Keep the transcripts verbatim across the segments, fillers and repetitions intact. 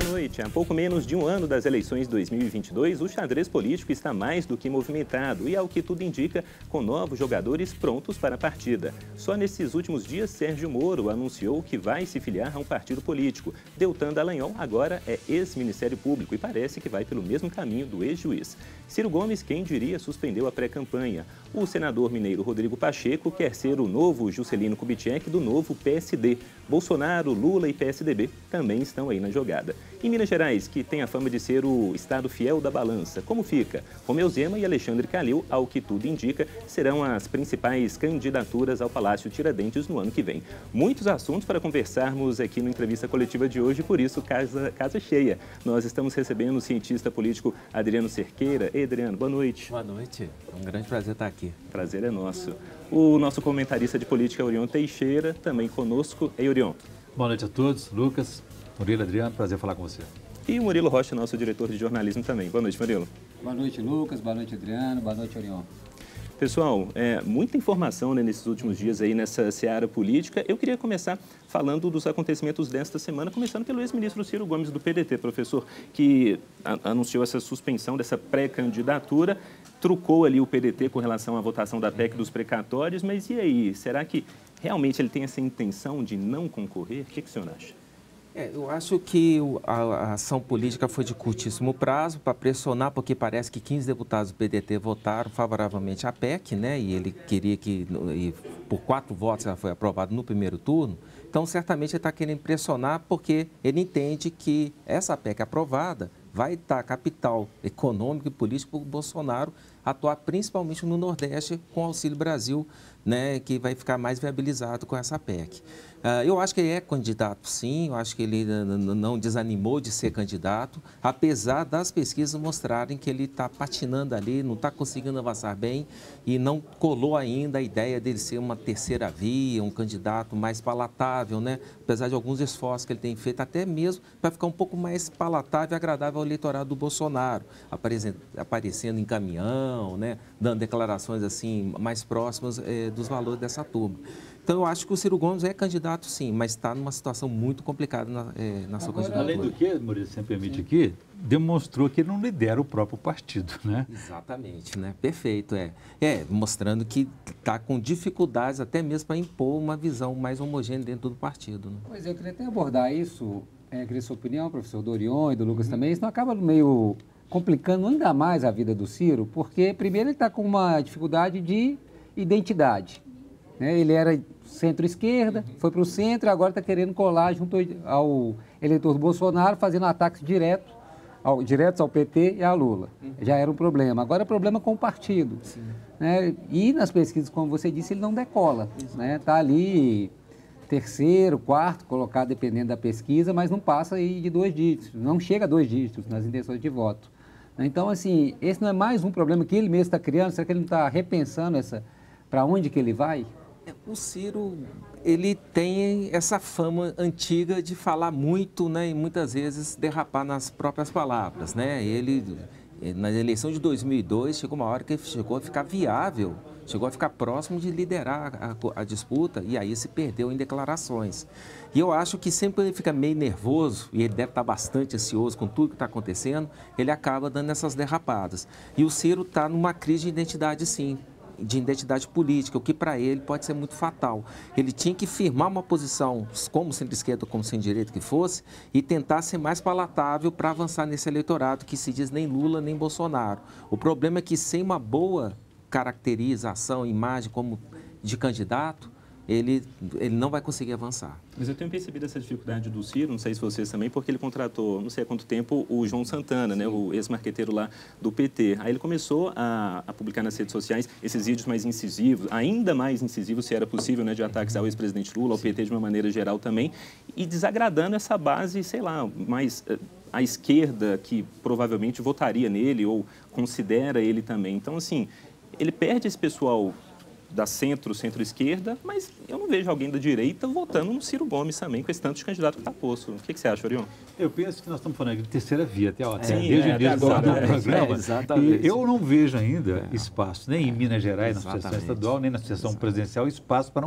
noite. Há pouco menos de um ano das eleições de dois mil e vinte e dois, o xadrez político está mais do que movimentado e, ao que tudo indica, com novos jogadores prontos para a partida. Só nesses últimos dias, Sérgio Moro anunciou que vai se filiar a um partido político. Deltan Dallagnol agora é ex-Ministério Público e parece que vai pelo mesmo caminho do ex-juiz. Ciro Gomes, quem diria, suspendeu a pré-campanha. O senador mineiro Rodrigo Pacheco quer ser o novo Juscelino Kubitschek do novo P S D. Bolsonaro, Lula e P S D B também estão aí na jogada. Em Minas Gerais, que tem a fama de ser o estado fiel da balança, como fica? Romeu Zema e Alexandre Calil, ao que tudo indica, serão as principais candidaturas ao Palácio Tiradentes no ano que vem. Muitos assuntos para conversarmos aqui no Entrevista Coletiva de hoje, por isso, casa, casa cheia. Nós estamos recebendo o cientista político Adriano Cerqueira. Ei, Adriano, boa noite. Boa noite. É um grande prazer estar aqui. Prazer é nosso. O nosso comentarista de política, Orion Teixeira, também conosco. Ei, Orion. Boa noite a todos. Lucas, Murilo, Adriano, prazer falar com você. E o Murilo Rocha, nosso diretor de jornalismo também. Boa noite, Murilo. Boa noite, Lucas. Boa noite, Adriano. Boa noite, Orion. Pessoal, é, muita informação, né, nesses últimos dias aí nessa seara política. Eu queria começar falando dos acontecimentos desta semana, começando pelo ex-ministro Ciro Gomes do P D T, professor, que a, anunciou essa suspensão dessa pré-candidatura, trucou ali o P D T com relação à votação da P E C dos precatórios, mas e aí, será que realmente ele tem essa intenção de não concorrer? O que, que o senhor acha? É, eu acho que a, a ação política foi de curtíssimo prazo para pressionar, porque parece que quinze deputados do P D T votaram favoravelmente à P E C, né? E ele queria que, e por quatro votos, ela foi aprovada no primeiro turno. Então, certamente, ele está querendo pressionar porque ele entende que essa P E C aprovada vai dar capital econômico e político para o Bolsonaro atuar principalmente no Nordeste com o Auxílio Brasil, né, que vai ficar mais viabilizado com essa P E C. Uh, eu acho que ele é candidato, sim, eu acho que ele não desanimou de ser candidato, apesar das pesquisas mostrarem que ele está patinando ali, não está conseguindo avançar bem e não colou ainda a ideia dele ser uma terceira via, um candidato mais palatável, né? Apesar de alguns esforços que ele tem feito, até mesmo para ficar um pouco mais palatável e agradável ao eleitorado do Bolsonaro, aparecendo em caminhão, né? Dando declarações assim mais próximas eh, dos valores dessa turma. Então, eu acho que o Ciro Gomes é candidato, sim, mas está numa situação muito complicada na, é, na sua Agora, candidatura. além do que, Maurício, se me permite aqui, demonstrou que ele não lidera o próprio partido, né? Exatamente, né? Perfeito, é. É, mostrando que está com dificuldades até mesmo para impor uma visão mais homogênea dentro do partido. Né? Pois é, eu queria até abordar isso, é, queria sua opinião, professor do Orion e do Lucas também, isso não acaba meio complicando ainda mais a vida do Ciro, porque primeiro ele está com uma dificuldade de identidade. Né? Ele era centro-esquerda, foi para o centro e agora está querendo colar junto ao eleitor do Bolsonaro, fazendo ataques diretos ao, diretos ao P T e a Lula. Uhum. Já era um problema. Agora é problema com o partido. Né? E nas pesquisas, como você disse, ele não decola. Está, né? Ali terceiro, quarto colocado, dependendo da pesquisa, mas não passa aí de dois dígitos, não chega a dois dígitos nas intenções de voto. Então, assim, esse não é mais um problema que ele mesmo está criando? Será que ele não está repensando essa, para onde que ele vai? O Ciro, ele tem essa fama antiga de falar muito, né, e muitas vezes derrapar nas próprias palavras, né? Ele, na eleição de dois mil e dois, chegou uma hora que ele chegou a ficar viável, chegou a ficar próximo de liderar a, a disputa e aí se perdeu em declarações. E eu acho que sempre ele fica meio nervoso, e ele deve estar bastante ansioso com tudo que está acontecendo, ele acaba dando essas derrapadas. E o Ciro está numa crise de identidade, sim. de identidade política, o que para ele pode ser muito fatal. Ele tinha que firmar uma posição, como centro-esquerda ou como centro-direita que fosse, e tentar ser mais palatável para avançar nesse eleitorado que se diz nem Lula nem Bolsonaro. O problema é que sem uma boa caracterização, imagem como de candidato, ele, ele não vai conseguir avançar. Mas eu tenho percebido essa dificuldade do Ciro, não sei se vocês também, porque ele contratou, não sei há quanto tempo, o João Santana, né, o ex-marqueteiro lá do P T. Aí ele começou a, a publicar nas redes sociais esses vídeos mais incisivos, ainda mais incisivos, se era possível, né, de ataques ao ex-presidente Lula, ao P T de uma maneira geral também, e desagradando essa base, sei lá, mais a esquerda que provavelmente votaria nele ou considera ele também. Então, assim, ele perde esse pessoal da centro, centro-esquerda, mas eu não vejo alguém da direita votando no Ciro Gomes também, com esse tanto de candidato que está posto. O que, que você acha, Orion? Eu penso que nós estamos falando de terceira via, até, ó, Sim, desde é, o início do programa. É, exatamente. E eu não vejo ainda é. espaço, nem em Minas Gerais, Exatamente. na sucessão estadual, nem na sucessão presidencial, espaço para uma,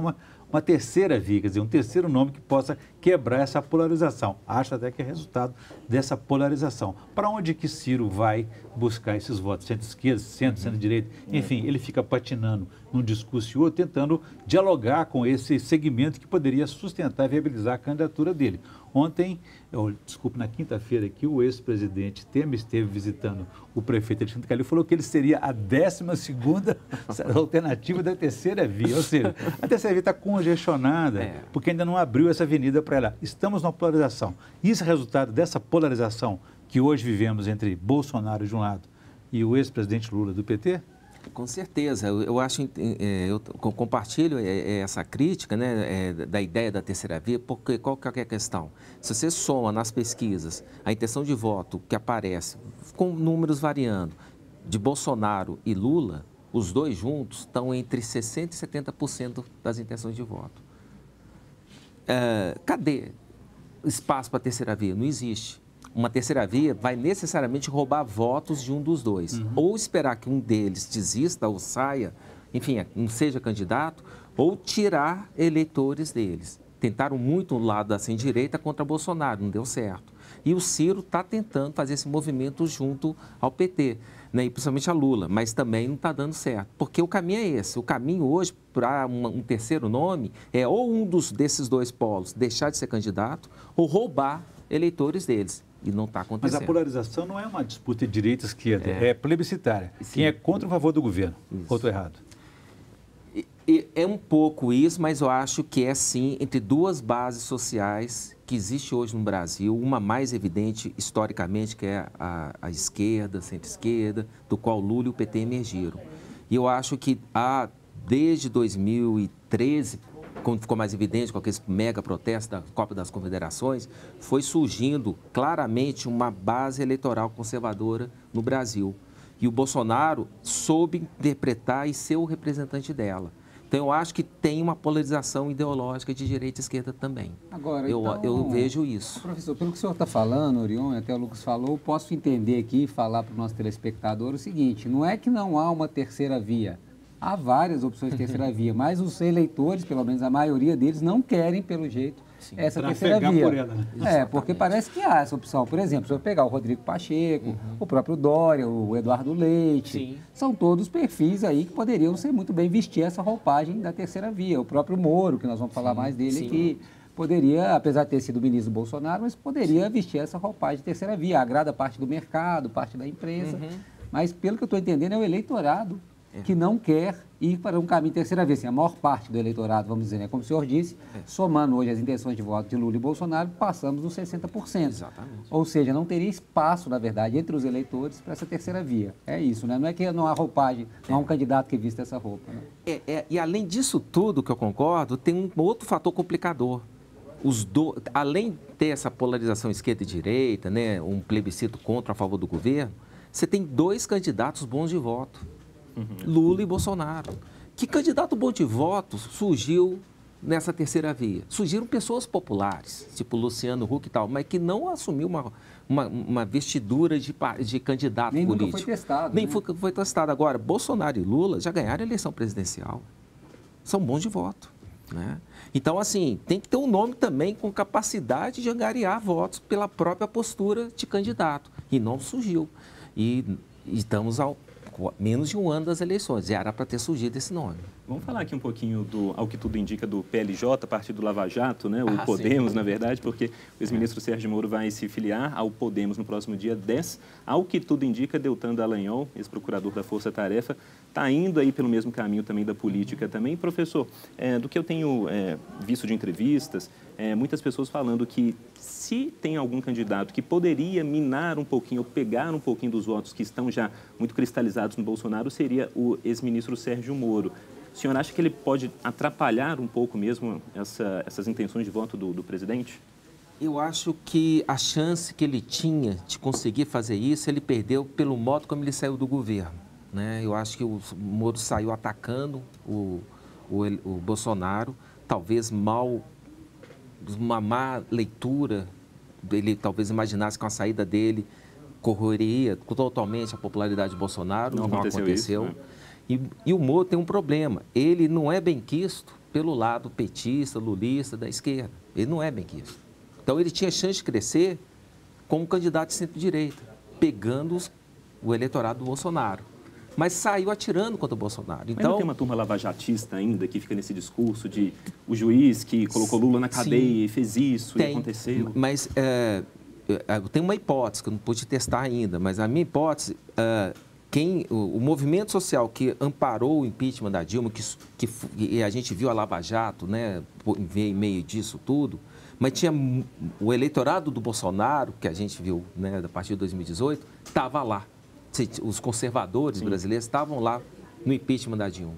uma terceira via, quer dizer, um terceiro nome que possa quebrar essa polarização. Acho até que é resultado dessa polarização. Para onde que Ciro vai buscar esses votos? Centro-esquerda, centro, centro-direita? Enfim, ele fica patinando num discurso e outro, tentando dialogar com esse segmento que poderia sustentar e viabilizar a candidatura dele. Ontem, eu, desculpe, na quinta-feira aqui, o ex-presidente Temer esteve visitando o prefeito Alexandre Calil e falou que ele seria a décima segunda alternativa da terceira via. Ou seja, a terceira via está congestionada, é. porque ainda não abriu essa avenida para ela. Estamos numa polarização. Isso é resultado dessa polarização que hoje vivemos entre Bolsonaro de um lado e o ex-presidente Lula do P T? Com certeza, eu, eu acho, eu compartilho essa crítica, né, da ideia da terceira via, porque qual que é a questão? Se você soma nas pesquisas a intenção de voto que aparece, com números variando, de Bolsonaro e Lula, os dois juntos estão entre sessenta por cento e setenta por cento das intenções de voto. É, cadê espaço para a terceira via? Não existe. Uma terceira via vai necessariamente roubar votos de um dos dois. Uhum. Ou esperar que um deles desista ou saia, enfim, não seja candidato, ou tirar eleitores deles. Tentaram muito o lado da sem-direita contra Bolsonaro, não deu certo. E o Ciro está tentando fazer esse movimento junto ao P T, né, e principalmente a Lula, mas também não está dando certo. Porque o caminho é esse. O caminho hoje para um, um terceiro nome é ou um dos, desses dois polos deixar de ser candidato ou roubar eleitores deles. E não está acontecendo. Mas a polarização não é uma disputa de direita e esquerda, é, é plebiscitária. Sim. Quem é contra ou a favor do governo? Ou estou errado? E, e, é um pouco isso, mas eu acho que é sim entre duas bases sociais que existe hoje no Brasil, uma mais evidente historicamente, que é a, a esquerda, centro-esquerda, do qual Lula e o P T emergiram. E eu acho que há, desde dois mil e treze, quando ficou mais evidente com aqueles mega protestos da Copa das Confederações, foi surgindo claramente uma base eleitoral conservadora no Brasil. E o Bolsonaro soube interpretar e ser o representante dela. Então, eu acho que tem uma polarização ideológica de direita e esquerda também. Agora, eu, então, eu vejo isso. Professor, pelo que o senhor está falando, Orion, até o Lucas falou, posso entender aqui e falar para o nosso telespectador o seguinte, não é que não há uma terceira via. Há várias opções de terceira via, mas os eleitores, pelo menos a maioria deles, não querem, pelo jeito, Sim, essa terceira via. Por ela, né? É, porque parece que há essa opção. Por exemplo, se eu pegar o Rodrigo Pacheco, uhum. o próprio Dória, o Eduardo Leite, Sim. são todos perfis aí que poderiam ser muito bem vestir essa roupagem da terceira via. O próprio Moro, que nós vamos falar Sim. mais dele Sim. aqui, poderia, apesar de ter sido ministro do Bolsonaro, mas poderia Sim. vestir essa roupagem de terceira via. Agrada parte do mercado, parte da empresa, uhum. mas pelo que eu estou entendendo é o eleitorado É. que não quer ir para um caminho terceira vez. Assim, a maior parte do eleitorado, vamos dizer, né? Como o senhor disse, é. somando hoje as intenções de voto de Lula e Bolsonaro, passamos dos sessenta por cento. Exatamente. Ou seja, não teria espaço, na verdade, entre os eleitores para essa terceira via. É isso, né? Não é que não há roupagem, não há um candidato que vista essa roupa. Né? É, é, e além disso tudo que eu concordo, tem um outro fator complicador. Os do... Além de ter essa polarização esquerda e direita, né? Um plebiscito contra ou a favor do governo, você tem dois candidatos bons de voto. Lula e Bolsonaro. Que candidato bom de voto surgiu nessa terceira via? Surgiram pessoas populares, tipo Luciano Huck e tal, mas que não assumiu uma, uma, uma vestidura de, de candidato Nem político. Nem nunca foi testado. Nem né? foi, foi testado. Agora, Bolsonaro e Lula já ganharam a eleição presidencial. São bons de voto. Né? Então, assim, tem que ter um nome também com capacidade de angariar votos pela própria postura de candidato. E não surgiu. E, e estamos ao menos de um ano das eleições, e era para ter surgido esse nome. Vamos falar aqui um pouquinho, do, ao que tudo indica, do P L J, Partido Lava Jato, né? o ah, Podemos, sim. na verdade, porque o ex-ministro Sérgio Moro vai se filiar ao Podemos no próximo dia dez. Ao que tudo indica, Deltan Dallagnol, ex-procurador da Força Tarefa, está indo aí pelo mesmo caminho também da política também. Professor, é, do que eu tenho é, visto de entrevistas, é, muitas pessoas falando que se tem algum candidato que poderia minar um pouquinho, ou pegar um pouquinho dos votos que estão já muito cristalizados no Bolsonaro, seria o ex-ministro Sérgio Moro. O senhor acha que ele pode atrapalhar um pouco mesmo essa, essas intenções de voto do, do presidente? Eu acho que a chance que ele tinha de conseguir fazer isso, ele perdeu pelo modo como ele saiu do governo. Né? Eu acho que o Moro saiu atacando o, o, o Bolsonaro, talvez mal, uma má leitura, ele talvez imaginasse que com a saída dele correria totalmente a popularidade de Bolsonaro, não, não aconteceu. aconteceu. Isso, né? E, e o Moro tem um problema, ele não é benquisto pelo lado petista, lulista, da esquerda. Ele não é bem que isso. Então, ele tinha chance de crescer como candidato de centro-direita, pegando os, o eleitorado do Bolsonaro. Mas saiu atirando contra o Bolsonaro. Então, mas não tem uma turma lavajatista ainda que fica nesse discurso de o juiz que colocou Lula na cadeia sim, e fez isso tem, e aconteceu? Mas é, eu tenho uma hipótese que eu não pude testar ainda, mas a minha hipótese, é, quem, o, o movimento social que amparou o impeachment da Dilma, que, que e a gente viu a Lava Jato, né, em meio disso tudo, mas tinha o eleitorado do Bolsonaro, que a gente viu, né, a partir de dois mil e dezoito, estava lá. Os conservadores sim, brasileiros estavam lá no impeachment da Dilma.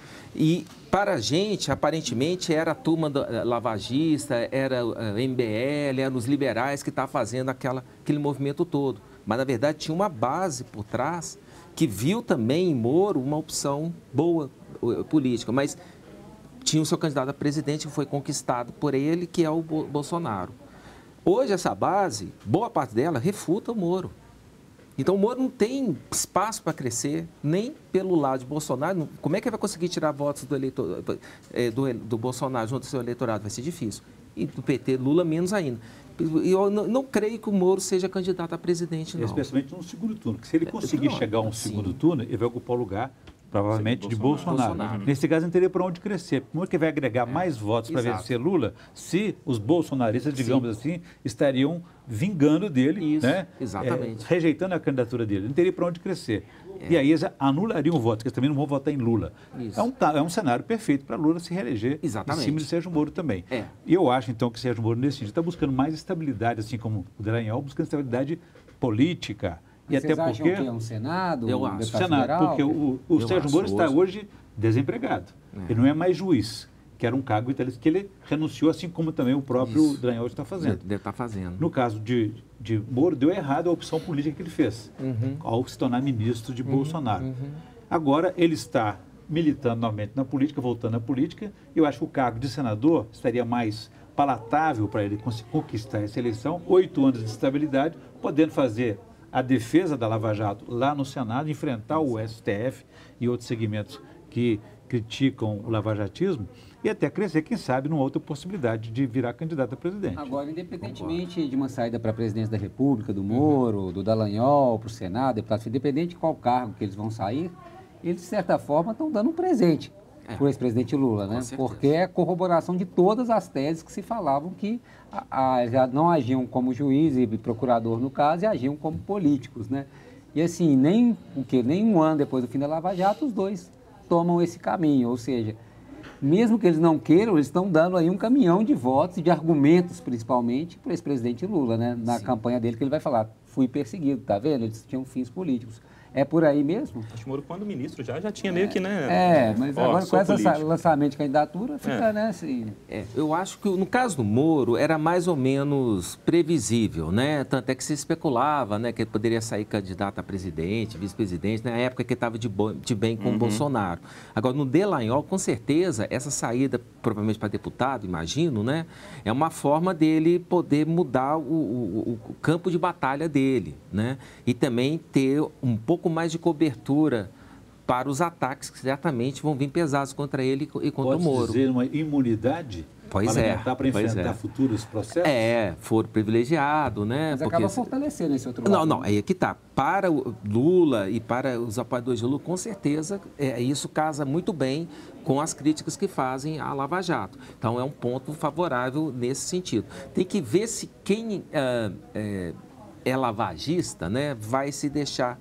E, para a gente, aparentemente, era a turma da, lavagista, era a M B L, eram os liberais que estavam fazendo aquela, aquele movimento todo. Mas, na verdade, tinha uma base por trás que viu também em Moro uma opção boa política. Mas tinha o seu candidato a presidente que foi conquistado por ele, que é o Bolsonaro. Hoje, essa base, boa parte dela, refuta o Moro. Então, o Moro não tem espaço para crescer, nem pelo lado de Bolsonaro. Como é que ele vai conseguir tirar votos do, eleitor, do, do Bolsonaro junto ao seu eleitorado? Vai ser difícil. E do P T, Lula, menos ainda. E eu não, não creio que o Moro seja candidato a presidente, não. Especialmente no segundo turno. Porque se ele conseguir não, chegar a um sim, segundo turno, ele vai ocupar o lugar, provavelmente, de Bolsonaro. Bolsonaro. Nesse caso, não teria para onde crescer. Como é que vai agregar é, mais votos para vencer Lula se os bolsonaristas, digamos sim, assim, estariam vingando dele, isso, né? Exatamente. É, rejeitando a candidatura dele. Não teria para onde crescer. É. E aí eles anulariam o voto, porque eles também não vão votar em Lula. É um, é um cenário perfeito para Lula se reeleger exatamente, em cima de Sérgio Moro também. É. E eu acho, então, que Sérgio Moro, nesse sentido, está buscando mais estabilidade, assim como o Dallagnol, buscando estabilidade política. E Vocês até acham porque... que é um Senado? Eu um acho. Senado, federal? Porque o, o Sérgio Moro está hoje desempregado. É. Ele não é mais juiz, que era um cargo italiano que ele renunciou, assim como também o próprio Dallagnol está fazendo. Deve estar fazendo. No caso de, de Moro, deu errado a opção política que ele fez, uhum, ao se tornar ministro de uhum, Bolsonaro. Uhum. Agora, ele está militando novamente na política, voltando à política, e eu acho que o cargo de senador estaria mais palatável para ele conquistar essa eleição, oito anos de estabilidade, podendo fazer a defesa da Lava Jato lá no Senado, enfrentar o S T F e outros segmentos que criticam o lavajatismo e até crescer, quem sabe, numa outra possibilidade de virar candidato a presidente. Agora, independentemente Concordo. de uma saída para a presidência da República, do Moro, uhum, do Dallagnol, para o Senado, deputado, independente de qual cargo que eles vão sair, eles, de certa forma, estão dando um presente é. para o ex-presidente Lula, né? Porque é a corroboração de todas as teses que se falavam que a, a, já não agiam como juiz e procurador no caso, e agiam como políticos, né? E assim, nem, o quê? nem um ano depois do fim da Lava Jato, os dois tomam esse caminho, ou seja, mesmo que eles não queiram, eles estão dando aí um caminhão de votos e de argumentos, principalmente, para o ex-presidente Lula, né? Na Sim. campanha dele, que ele vai falar, fui perseguido, tá vendo? Eles tinham fins políticos. É por aí mesmo? Acho que Moro, quando ministro, já, já tinha meio que, né? É, mas ó, agora com esse lançamento de candidatura, fica, é. né, assim... É, eu acho que no caso do Moro era mais ou menos previsível, né? Tanto é que se especulava, né, que ele poderia sair candidato a presidente, vice-presidente, na época que ele estava de, de bem com uhum. o Bolsonaro. Agora, no Dallagnol, com certeza, essa saída, provavelmente para deputado, imagino, né? É uma forma dele poder mudar o, o, o campo de batalha dele, né? E também ter um pouco mais de cobertura para os ataques que certamente vão vir pesados contra ele e contra Pode o Moro. Pode dizer uma imunidade pois é, para enfrentar é. futuros processos? É, foro privilegiado, né? Mas porque... acaba fortalecendo esse outro lado. Não, não, aí é que tá. Para o Lula e para os apoiadores de Lula, com certeza, é, isso casa muito bem com as críticas que fazem à Lava Jato. Então, é um ponto favorável nesse sentido. Tem que ver se quem é, é, é lavagista, né, vai se deixar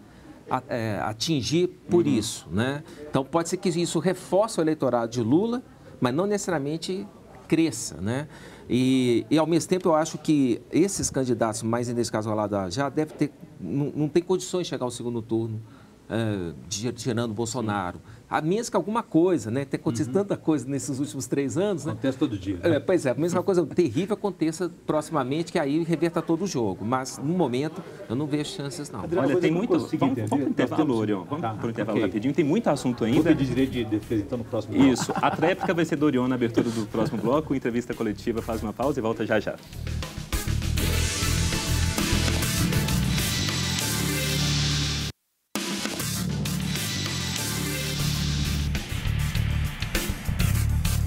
atingir por uhum. isso, né? Então, pode ser que isso reforce o eleitorado de Lula, mas não necessariamente cresça, né? E, e, ao mesmo tempo, eu acho que esses candidatos, mais nesse caso, lá já deve ter, não, não tem condições de chegar ao segundo turno, uh, tirando o Bolsonaro. A menos que alguma coisa, né? Tem acontecido uhum. tanta coisa nesses últimos três anos, né? Acontece todo dia. Né? É, pois é, a mesma coisa terrível aconteça proximamente, que aí reverta todo o jogo. Mas, no momento, eu não vejo chances, não. Adriano, olha, tem muito... Vamos, vamos para o intervalo, Orion. Vamos tá, para o intervalo okay. rapidinho. Tem muito assunto ainda. Vou pedir direito de defesa, então, no próximo bloco. Isso. A tréplica vai ser do Orion na abertura do próximo bloco. Entrevista coletiva faz uma pausa e volta já já. Nosso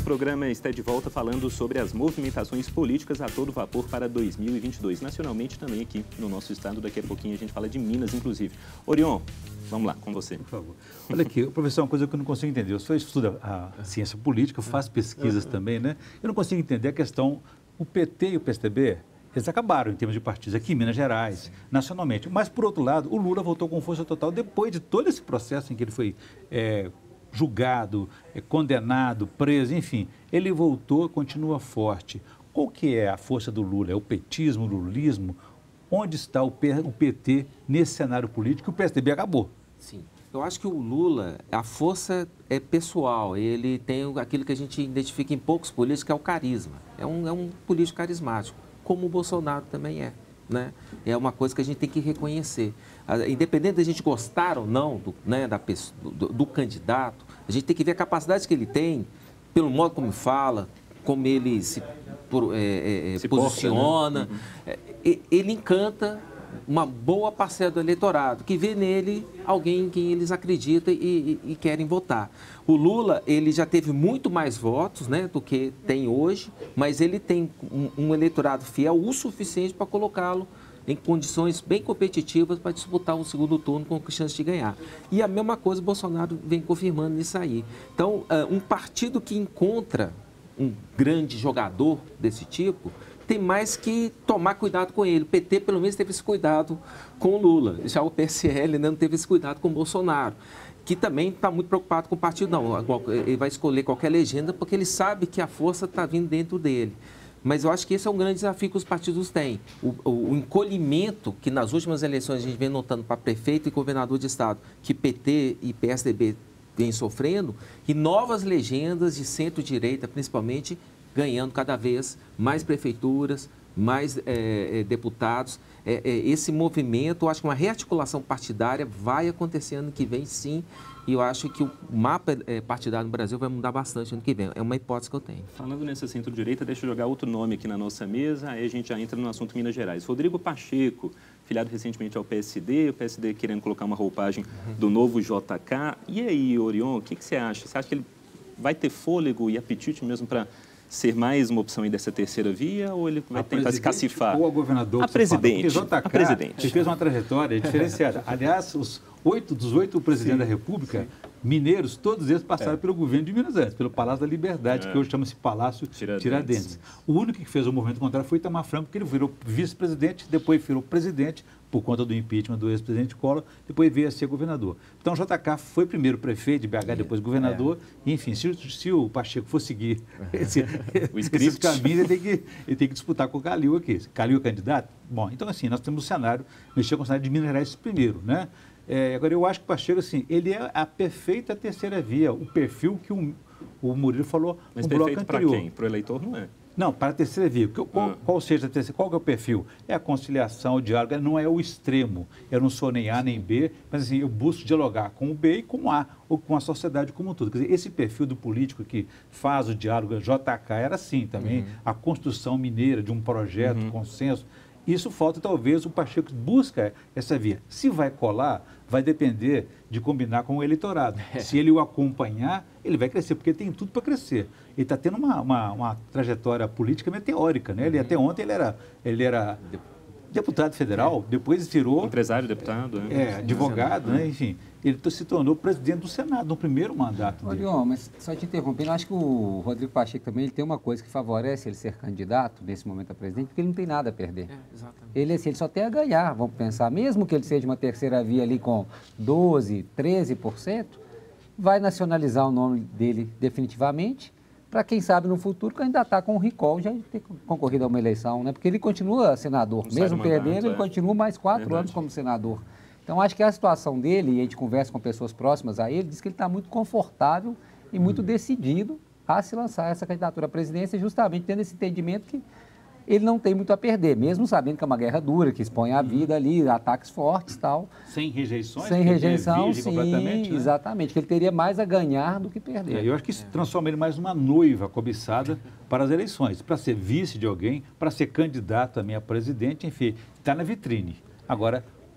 programa está de volta falando sobre as movimentações políticas a todo vapor para dois mil e vinte e dois. Nacionalmente também aqui no nosso estado, daqui a pouquinho a gente fala de Minas, inclusive. Orion, vamos lá, com você. Por favor. Olha aqui, professor, uma coisa que eu não consigo entender. O senhor estuda a ciência política, faz pesquisas também, né? Eu não consigo entender a questão, o P T e o P S D B, eles acabaram em termos de partidos aqui em Minas Gerais, nacionalmente. Mas, por outro lado, o Lula voltou com força total depois de todo esse processo em que ele foi é, julgado, é, condenado, preso, enfim. Ele voltou, continua forte. Qual que é a força do Lula? É o petismo, o lulismo? Onde está o P T nesse cenário político? O P S D B acabou. Sim. Eu acho que o Lula, a força é pessoal, ele tem aquilo que a gente identifica em poucos políticos, que é o carisma. É um, é um político carismático, como o Bolsonaro também é, né? É uma coisa que a gente tem que reconhecer. Independente da gente gostar ou não do, né, da pessoa, do, do candidato, a gente tem que ver a capacidade que ele tem, pelo modo como fala, como ele se, por, é, é, se posiciona. Porta, né? é, ele encanta uma boa parcela do eleitorado, que vê nele alguém em quem eles acreditam e, e, e querem votar. O Lula, ele já teve muito mais votos, né, do que tem hoje, mas ele tem um, um eleitorado fiel o suficiente para colocá-lo em condições bem competitivas para disputar um segundo turno com chance de ganhar. E a mesma coisa o Bolsonaro vem confirmando nisso aí. Então, um partido que encontra um grande jogador desse tipo tem mais que tomar cuidado com ele. O P T, pelo menos, teve esse cuidado com o Lula. Já o P S L ainda não teve esse cuidado com o Bolsonaro, que também está muito preocupado com o partido. Não, ele vai escolher qualquer legenda porque ele sabe que a força está vindo dentro dele. Mas eu acho que esse é um grande desafio que os partidos têm. O, o, o encolhimento que nas últimas eleições a gente vem notando para prefeito e governador de estado, que P T e P S D B vêm sofrendo, e novas legendas de centro-direita, principalmente, ganhando cada vez mais prefeituras, mais é, é, deputados. É, é, esse movimento, eu acho que uma rearticulação partidária vai acontecer ano que vem, sim, e eu acho que o mapa é, partidário no Brasil vai mudar bastante ano que vem. É uma hipótese que eu tenho. Falando nessa centro-direita, deixa eu jogar outro nome aqui na nossa mesa, aí a gente já entra no assunto Minas Gerais. Rodrigo Pacheco, filiado recentemente ao P S D, o P S D querendo colocar uma roupagem do novo J K. E aí, Orion, o que, que você acha? Você acha que ele vai ter fôlego e apetite mesmo para ser mais uma opção aí dessa terceira via, ou ele vai a tentar se cacifar? Ou a governador? A presidente. J K, a presidente. Ele fez uma trajetória diferenciada. Aliás, os oito dos oito presidentes sim, da República, sim, mineiros, todos eles passaram é. pelo governo de Minas antes, pelo Palácio da Liberdade, é. que hoje chama-se Palácio Tiradentes. Tiradentes. O único que fez o movimento contrário foi Itamar Franco, porque ele virou vice-presidente, depois virou presidente, por conta do impeachment do ex-presidente Collor, depois veio a ser governador. Então, o J K foi primeiro prefeito de B H, depois governador, é. enfim, se, se o Pacheco for seguir esse, esses caminhos, ele tem, que, ele tem que disputar com o Calil aqui. Calil é candidato? Bom, então assim, nós temos o cenário, mexer com o cenário de Minas Gerais primeiro, né? É, agora, eu acho que o Pacheco, assim, ele é a perfeita terceira via, o perfil que o, o Murilo falou Mas no bloco anterior. Mas perfeito para quem? Para o eleitor não é? Não, para a terceira via. Qual, ah. qual seja a terceira? Qual que é o perfil? É a conciliação, o diálogo, não é o extremo. Eu não sou nem A nem B, mas assim, eu busco dialogar com o B e com o A, ou com a sociedade como um todo. Quer dizer, esse perfil do político que faz o diálogo, J K, era assim também, uhum. a construção mineira de um projeto, uhum. consenso. Isso falta, talvez, o Pacheco busca essa via. Se vai colar, vai depender de combinar com o eleitorado. É. Se ele o acompanhar, ele vai crescer, porque ele tem tudo para crescer. Ele está tendo uma, uma, uma trajetória política meteórica, né? Ele, até ontem ele era, ele era deputado federal, é. depois virou... Empresário, deputado. É, é advogado, né? Enfim, ele se tornou presidente do Senado no primeiro mandato dele. Orion, mas só te interrompendo, eu acho que o Rodrigo Pacheco também ele tem uma coisa que favorece ele ser candidato nesse momento a presidente, porque ele não tem nada a perder. É, exatamente. Ele, assim, ele só tem a ganhar, vamos pensar. Mesmo que ele seja uma terceira via ali com doze, treze por cento, vai nacionalizar o nome dele definitivamente, para quem sabe no futuro candidatar com o recall, já ter concorrido a uma eleição, né? Porque ele continua senador, não mesmo perdendo, mandato, ele é. continua mais quatro Verdade. anos como senador. Então, acho que a situação dele, e a gente conversa com pessoas próximas a ele, diz que ele está muito confortável e muito hum. decidido a se lançar essa candidatura à presidência, justamente tendo esse entendimento que ele não tem muito a perder, mesmo sabendo que é uma guerra dura, que expõe a vida ali, ataques fortes e tal. Sem rejeições? Sem rejeição, sim, né? exatamente, que ele teria mais a ganhar do que perder. É, eu acho que isso transforma ele mais numa noiva cobiçada para as eleições, para ser vice de alguém, para ser candidato também a presidente, enfim, está na vitrine. Agora,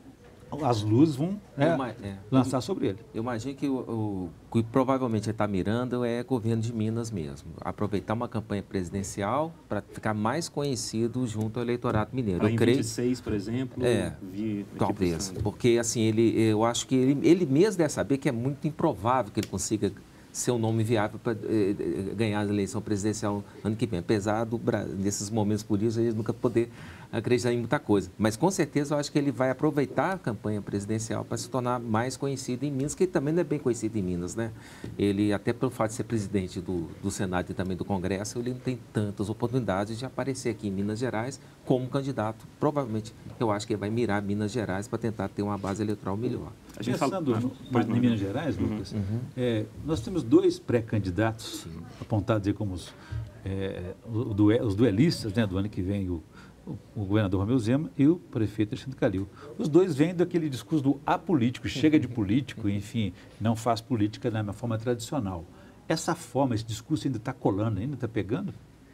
as luzes vão né, Uma, é, lançar sobre ele. Eu imagino que o, o que provavelmente ele está mirando é governo de Minas mesmo. Aproveitar uma campanha presidencial para ficar mais conhecido junto ao eleitorado mineiro. Ah, eu em creio, vinte e seis, por exemplo, é, vi talvez. Porque assim, ele, eu acho que ele, ele mesmo deve saber que é muito improvável que ele consiga ser um nome viável para eh, ganhar a eleição presidencial ano que vem. Apesar do, desses momentos políticos, ele nunca poder acreditar em muita coisa. Mas, com certeza, eu acho que ele vai aproveitar a campanha presidencial para se tornar mais conhecido em Minas, que ele também não é bem conhecido em Minas, né? Ele, até pelo fato de ser presidente do, do Senado e também do Congresso, ele não tem tantas oportunidades de aparecer aqui em Minas Gerais como candidato. Provavelmente, eu acho que ele vai mirar Minas Gerais para tentar ter uma base eleitoral melhor. A gente Pensando fala... no, em Minas Gerais, Lucas, uhum. é, nós temos dois pré-candidatos apontados aí como os, é, os duelistas, né, do ano que vem, o, o governador Romeu Zema e o prefeito Alexandre Calil. Os dois vêm daquele discurso do apolítico, chega de político, enfim, não faz política na forma tradicional. Essa forma, esse discurso ainda está colando, ainda está pegando?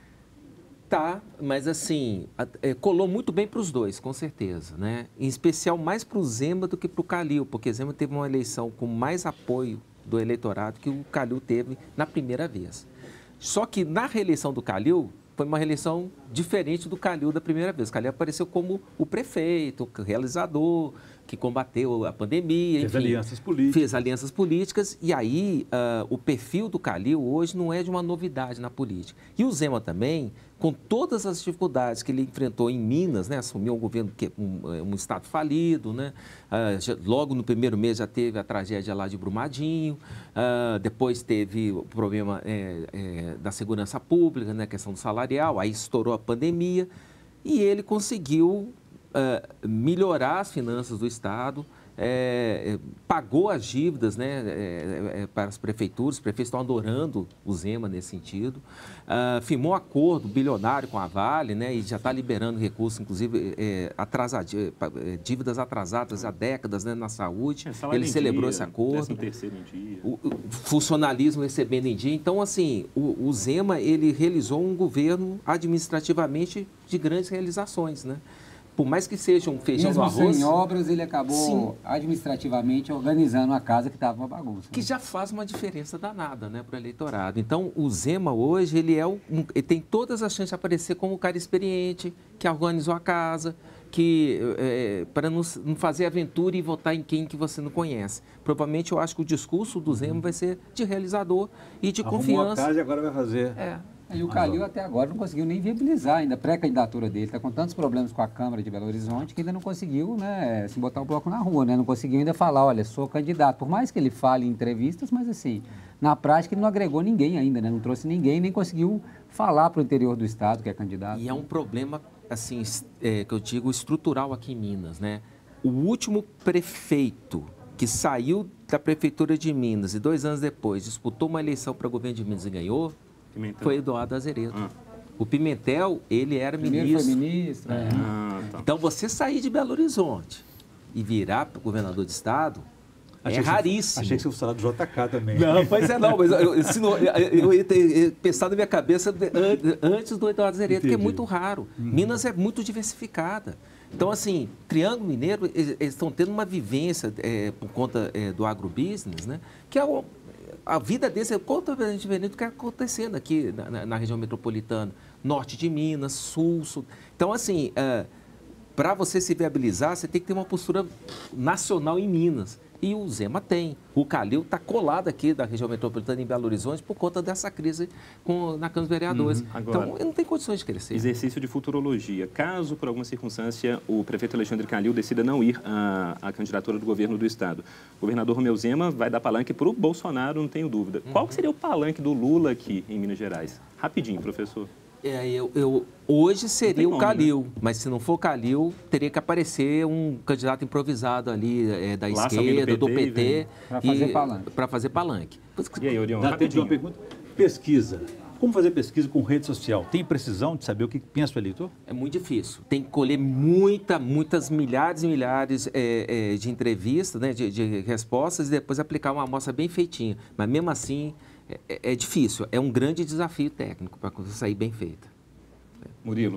Tá, mas assim, é, colou muito bem para os dois, com certeza, né? Em especial mais para o Zema do que para o Calil, porque Zema teve uma eleição com mais apoio do eleitorado que o Calil teve na primeira vez. Só que na reeleição do Calil, foi uma reeleição diferente do Calil da primeira vez. O Calil apareceu como o prefeito, o realizador, que combateu a pandemia, fez enfim, alianças políticas. Fez alianças políticas. E aí, uh, o perfil do Calil hoje não é de uma novidade na política. E o Zema também, com todas as dificuldades que ele enfrentou em Minas, né, assumiu um governo, que, um, um estado falido, né, uh, já, logo no primeiro mês já teve a tragédia lá de Brumadinho, uh, depois teve o problema é, é, da segurança pública, né, questão do salarial, aí estourou a pandemia e ele conseguiu Uh, melhorar as finanças do Estado, é, é, pagou as dívidas, né, é, é, para as prefeituras, os prefeitos estão adorando o Zema nesse sentido, uh, firmou um acordo bilionário com a Vale, né, e já está liberando recursos, inclusive é, atrasad, é, dívidas atrasadas há décadas, né, na saúde, é, ele celebrou dia, esse acordo, terceiro em dia. O, o funcionalismo recebendo em dia, então assim, o, o Zema ele realizou um governo administrativamente de grandes realizações, né? Por mais que seja um feijão Mesmo no arroz... sem obras, ele acabou sim, administrativamente organizando a casa que estava uma bagunça. Que né? já faz uma diferença danada, né, para o eleitorado. Então, o Zema hoje, ele, é o, ele tem todas as chances de aparecer como um cara experiente, que organizou a casa, que é, para não, não fazer aventura e votar em quem que você não conhece. Provavelmente, eu acho que o discurso do Zema vai ser de realizador e de Arrumou confiança. a casa e agora vai fazer... É. E o Calil até agora não conseguiu nem viabilizar ainda a pré-candidatura dele. Está com tantos problemas com a Câmara de Belo Horizonte que ainda não conseguiu, né, se botar o bloco na rua, né? Não conseguiu ainda falar, olha, sou candidato. Por mais que ele fale em entrevistas, mas assim, na prática ele não agregou ninguém ainda, né? Não trouxe ninguém, nem conseguiu falar para o interior do estado que é candidato. E é um problema, assim, é, que eu digo, estrutural aqui em Minas, né? O último prefeito que saiu da prefeitura de Minas e dois anos depois disputou uma eleição para o governo de Minas e ganhou, Pimentel. Foi Eduardo Azeredo. Ah. O Pimentel, ele era Primeiro ministro. Foi ministro. É. Ah, tá. Então, você sair de Belo Horizonte e virar governador de estado achei é raríssimo. Você, achei que você fosse falar do J K também. Não, pois é, não. Mas eu, eu, eu, eu ia pensar na minha cabeça antes do Eduardo Azeredo, que é muito raro. Uhum. Minas é muito diversificada. Então, assim, Triângulo Mineiro, eles estão tendo uma vivência é, por conta é, do agrobusiness, né? Que é o... A vida desse é completamente diferente do que está acontecendo aqui na, na, na região metropolitana, norte de Minas, sul, sul. Então, assim, uh, para você se viabilizar, você tem que ter uma postura nacional em Minas. E o Zema tem. O Calil está colado aqui da região metropolitana em Belo Horizonte por conta dessa crise com, na Câmara dos Vereadores. Uhum. Agora, então, ele não tem condições de crescer. Exercício de futurologia. Caso, por alguma circunstância, o prefeito Alexandre Calil decida não ir à, à candidatura do governo do Estado, o governador Romeu Zema vai dar palanque para o Bolsonaro, não tenho dúvida. Uhum. Qual seria o palanque do Lula aqui em Minas Gerais? Rapidinho, professor. É, eu, eu, hoje seria o Calil, né? Mas se não for Calil, teria que aparecer um candidato improvisado ali é, da Lá, esquerda, do P T, para fazer palanque. Para fazer palanque. E aí, Orion, Dá tempo de uma pergunta. Pesquisa. Como fazer pesquisa com rede social? Tem precisão de saber o que pensa o eleitor? É muito difícil. Tem que colher muita, muitas milhares e milhares é, é, de entrevistas, né, de, de respostas e depois aplicar uma amostra bem feitinha. Mas mesmo assim... É, é difícil, é um grande desafio técnico para sair bem feita. Murilo.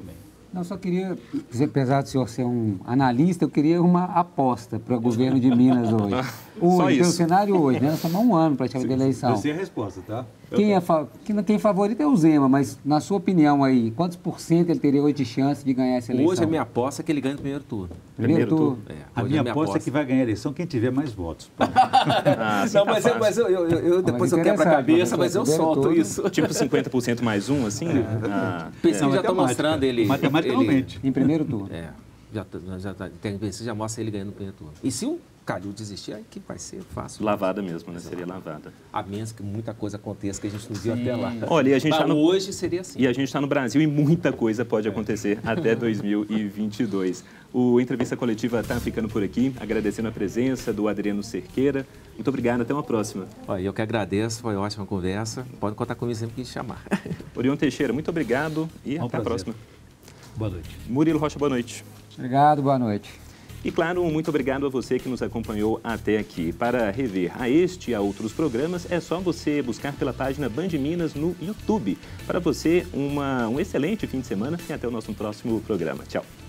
Não, só queria, apesar do senhor ser um analista, eu queria uma aposta para o governo de Minas hoje. Hoje, pelo cenário hoje, né? Nós estamos há um ano praticamente da eleição. Eu sei a resposta, tá? Quem é, fa... quem favorito é o Zema, mas na sua opinião aí, quantos por cento ele teria hoje de chance de ganhar essa eleição? Hoje a minha aposta é que ele ganha no primeiro turno. Primeiro, primeiro turno? É, a minha, a minha aposta é que vai ganhar a eleição quem tiver mais votos. Ah, não, tá mas, eu, mas eu, eu, eu depois eu quebro a cabeça, mas eu solto turno. Isso. Tipo cinquenta por cento mais um, assim? É. Ah, Pesquisa é. já está mostrando ele... Matematicamente. Ele, em primeiro turno. É, já, já, tá, tem pesquisa já mostra ele ganhando no primeiro turno. E se o Calil desistir, aí que vai ser fácil. Lavada mesmo, né? Seria lavada. A menos que muita coisa aconteça que a gente não viu até lá. Olha, e a gente tá no... hoje seria assim. E a gente está no Brasil e muita coisa pode acontecer até dois mil e vinte e dois. O Entrevista Coletiva está ficando por aqui, agradecendo a presença do Adriano Cerqueira. Muito obrigado, até uma próxima. Olha, eu que agradeço, foi ótima conversa. Pode contar comigo sempre que chamar. Orion Teixeira, muito obrigado e um até prazer. a próxima. Boa noite. Murilo Rocha, boa noite. Obrigado, boa noite. E claro, muito obrigado a você que nos acompanhou até aqui. Para rever a este e a outros programas, é só você buscar pela página Band Minas no YouTube. Para você, uma, um excelente fim de semana e até o nosso próximo programa. Tchau.